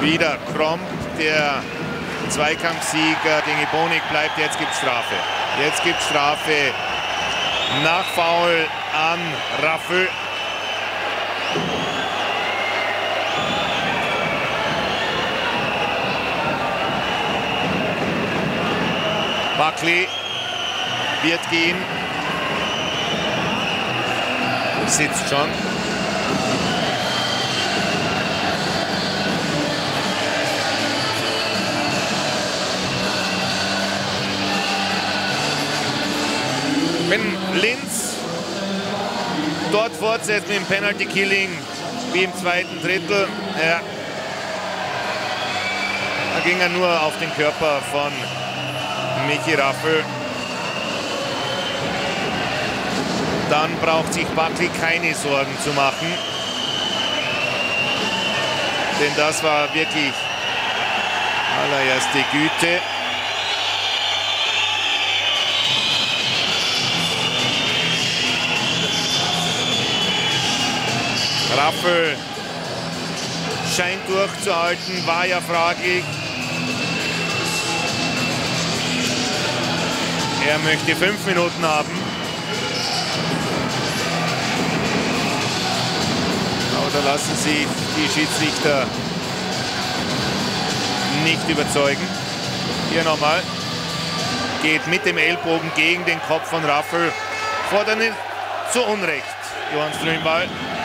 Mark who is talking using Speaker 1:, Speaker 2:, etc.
Speaker 1: Wieder Kromp, der Zweikampfsieger gegen Bonik bleibt. Jetzt gibt es Strafe. Jetzt gibt es Strafe nach Foul an Raffel. Buckley wird gehen. Sitzt schon. Wenn Linz dort fortsetzt mit dem Penalty Killing wie im zweiten Drittel, ja, da ging er nur auf den Körper von Michi Raffel. Dann braucht sich Buckley keine Sorgen zu machen. Denn das war wirklich allererste Güte. Raffel scheint durchzuhalten, war ja fraglich. Er möchte 5 Minuten haben. Aber da lassen sich die Schiedsrichter nicht überzeugen. Hier nochmal. Geht mit dem Ellbogen gegen den Kopf von Raffel. Fordert ihn zu Unrecht, Johann Strömwall.